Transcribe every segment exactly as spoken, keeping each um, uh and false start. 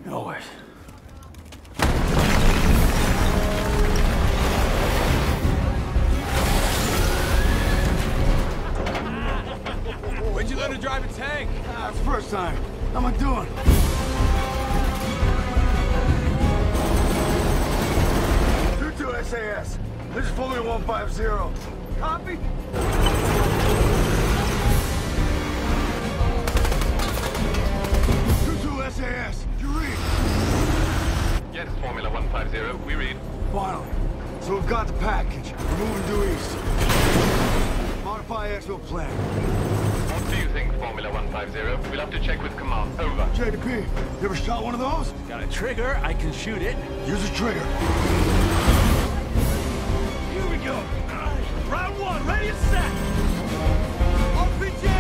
Always. When'd you learn to drive a tank? Ah, it's the first time. How am I doing? two two S A S. This is fully one five zero. Copy? two two S A S. You read? Yes, Formula one five zero. We read. Finally. So we've got the package. We're moving due east. Modify exfil plan. What do you think, Formula one five zero? We'll have to check with command. Over. J D P, you ever shot one of those? Got a trigger, I can shoot it. Use the trigger. Here we go. Round one, ready and set. R P G!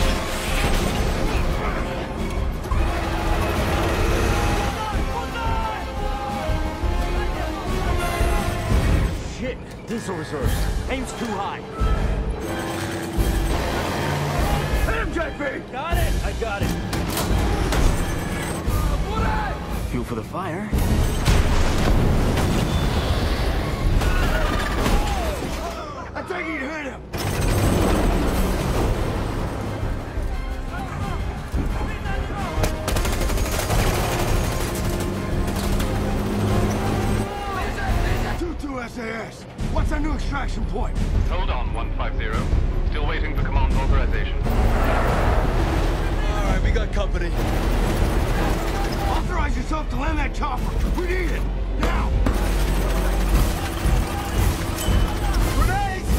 Shit, diesel reserves. Aim's too high. Hit him, J P! Got it, I got it. Fuel for the fire. I think you hit him. two two S A S. What's our new extraction point? Hold on, one five zero. Still waiting for command authorization. All right, we got company. Authorize yourself to land that chopper. We need it. Now. Grenades!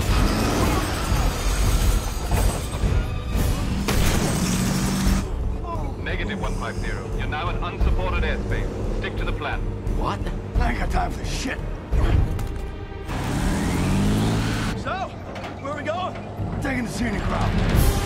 Negative one five zero. You're now in unsupported airspace. Stick to the plan. What? I ain't got time for this shit. So, where are we going? Taking the scenic route.